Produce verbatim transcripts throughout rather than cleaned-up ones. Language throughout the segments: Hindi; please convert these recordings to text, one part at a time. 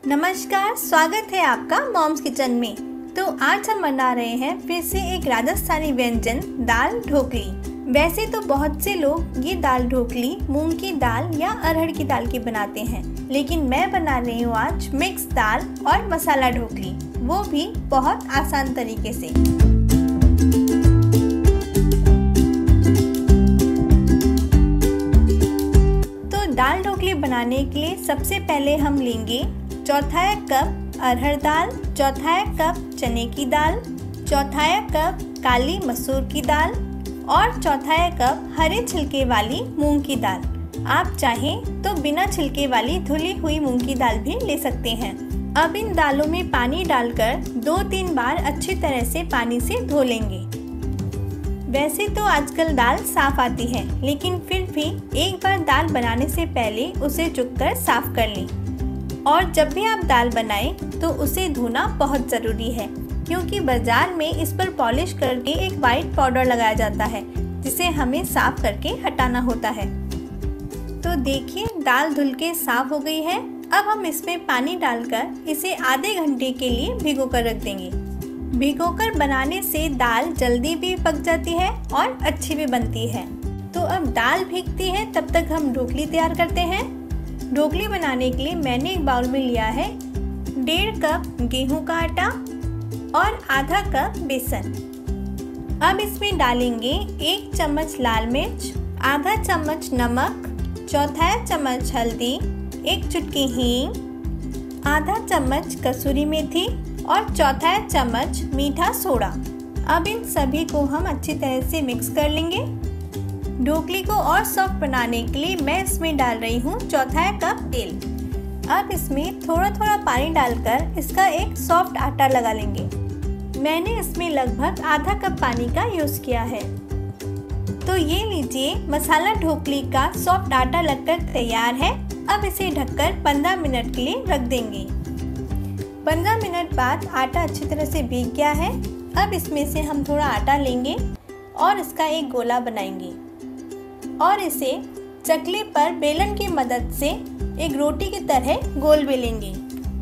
नमस्कार, स्वागत है आपका मॉम्स किचन में। तो आज हम बना रहे हैं फिर से एक राजस्थानी व्यंजन, दाल ढोकली। वैसे तो बहुत से लोग ये दाल ढोकली मूंग की दाल या अरहर की दाल की बनाते हैं, लेकिन मैं बना रही हूँ आज मिक्स दाल और मसाला ढोकली, वो भी बहुत आसान तरीके से। तो दाल ढोकली बनाने के लिए सबसे पहले हम लेंगे चौथाई कप अरहर दाल, चौथाई कप चने की दाल, चौथाई कप काली मसूर की दाल और चौथाई कप हरे छिलके वाली मूंग की दाल। आप चाहें तो बिना छिलके वाली धुली हुई मूंग की दाल भी ले सकते हैं। अब इन दालों में पानी डालकर दो तीन बार अच्छी तरह से पानी से धो लेंगे। वैसे तो आजकल दाल साफ आती है, लेकिन फिर भी एक बार दाल बनाने से पहले उसे चुककर साफ कर लें। और जब भी आप दाल बनाएं तो उसे धोना बहुत ज़रूरी है, क्योंकि बाज़ार में इस पर पॉलिश करके एक वाइट पाउडर लगाया जाता है, जिसे हमें साफ़ करके हटाना होता है। तो देखिए, दाल धुल के साफ़ हो गई है। अब हम इसमें पानी डालकर इसे आधे घंटे के लिए भिगो कर रख देंगे। भिगोकर बनाने से दाल जल्दी भी पक जाती है और अच्छी भी बनती है। तो अब दाल भीगती है, तब तक हम ढोकली तैयार करते हैं। ढोकली बनाने के लिए मैंने एक बाउल में लिया है डेढ़ कप गेहूं का आटा और आधा कप बेसन। अब इसमें डालेंगे एक चम्मच लाल मिर्च, आधा चम्मच नमक, चौथाई चम्मच हल्दी, एक चुटकी हींग, आधा चम्मच कसूरी मेथी और चौथाई चम्मच मीठा सोडा। अब इन सभी को हम अच्छी तरह से मिक्स कर लेंगे। ढोकली को और सॉफ्ट बनाने के लिए मैं इसमें डाल रही हूँ चौथाई कप तेल। अब इसमें थोड़ा थोड़ा पानी डालकर इसका एक सॉफ्ट आटा लगा लेंगे। मैंने इसमें लगभग आधा कप पानी का यूज़ किया है। तो ये लीजिए, मसाला ढोकली का सॉफ्ट आटा लगकर तैयार है। अब इसे ढककर पंद्रह मिनट के लिए रख देंगे। पंद्रह मिनट बाद आटा अच्छी तरह से भीग गया है। अब इसमें से हम थोड़ा आटा लेंगे और इसका एक गोला बनाएंगे और इसे चकले पर बेलन की मदद से एक रोटी की तरह गोल बेलेंगे।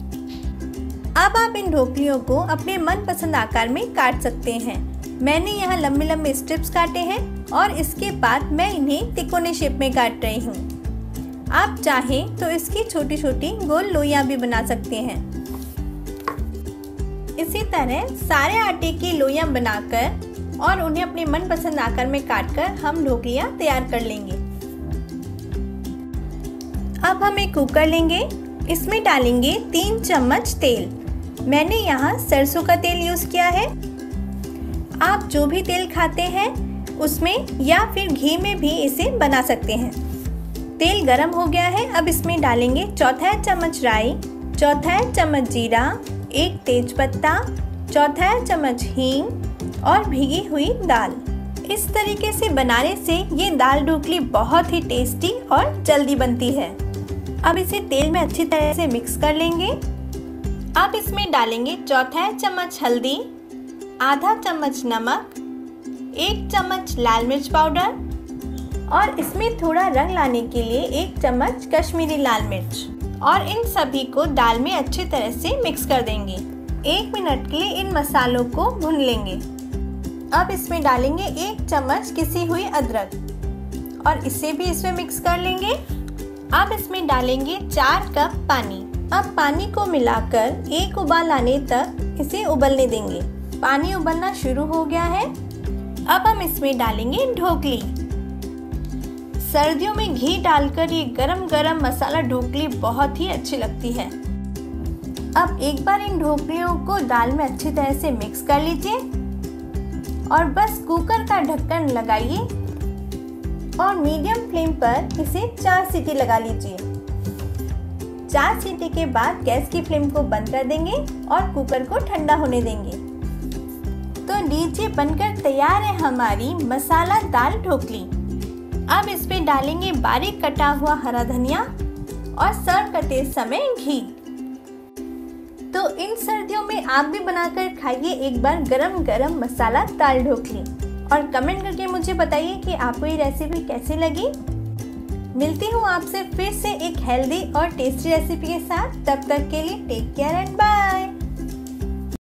अब आप इन ढोकलियों को अपने मनपसंद आकार में काट सकते हैं। मैंने यहाँ लंबे लंबे स्ट्रिप्स काटे हैं और इसके बाद मैं इन्हें तिकोने शेप में काट रही हूँ। आप चाहें तो इसकी छोटी छोटी गोल लोइयां भी बना सकते हैं। इसी तरह सारे आटे की लोइयां बनाकर और उन्हें अपने मनपसंद आकार में काटकर हम ढोकलियां तैयार कर लेंगे। अब हम एक कुकर लेंगे। इसमें डालेंगे तीन चम्मच तेल। मैंने यहाँ सरसों का तेल यूज़ किया है। आप जो भी तेल खाते हैं उसमें या फिर घी में भी इसे बना सकते हैं। तेल गरम हो गया है। अब इसमें डालेंगे चौथाई चम्मच राई, चौथाई चम्मच जीरा, एक तेज पत्ता, चौथाई चम्मच हींग और भीगी हुई दाल। इस तरीके से बनाने से ये दाल ढोकली बहुत ही टेस्टी और जल्दी बनती है। अब इसे तेल में अच्छी तरह से मिक्स कर लेंगे। अब इसमें डालेंगे चौथाई चम्मच हल्दी, आधा चम्मच नमक, एक चम्मच लाल मिर्च पाउडर और इसमें थोड़ा रंग लाने के लिए एक चम्मच कश्मीरी लाल मिर्च, और इन सभी को दाल में अच्छी तरह से मिक्स कर देंगे। एक मिनट के लिए इन मसालों को भून लेंगे। अब इसमें डालेंगे एक चम्मच किसी हुई अदरक और इसे भी इसमें मिक्स कर लेंगे। अब इसमें डालेंगे चार कप पानी। अब पानी को मिलाकर एक उबाल आने तक इसे उबलने देंगे। पानी उबलना शुरू हो गया है। अब हम इसमें डालेंगे ढोकली। सर्दियों में घी डालकर ये गरम गरम मसाला ढोकली बहुत ही अच्छी लगती है। अब एक बार इन ढोकलियों को दाल में अच्छी तरह से मिक्स कर लीजिए और बस कुकर का ढक्कन लगाइए और मीडियम फ्लेम पर इसे चार सीटी लगा लीजिए। चार सीटी के बाद गैस की फ्लेम को बंद कर देंगे और कुकर को ठंडा होने देंगे। तो लीजिए, बनकर तैयार है हमारी मसाला दाल ढोकली। अब इस पे डालेंगे बारीक कटा हुआ हरा धनिया और सर्व करते समय घी। तो इन सर्दियों में आप भी बनाकर खाइए एक बार गरम गरम मसाला दाल ढोकली और कमेंट करके मुझे बताइए कि आपको ये रेसिपी कैसी लगी। मिलती हूँ आपसे फिर से एक हेल्दी और टेस्टी रेसिपी के साथ। तब तक के लिए टेक केयर एंड बाय।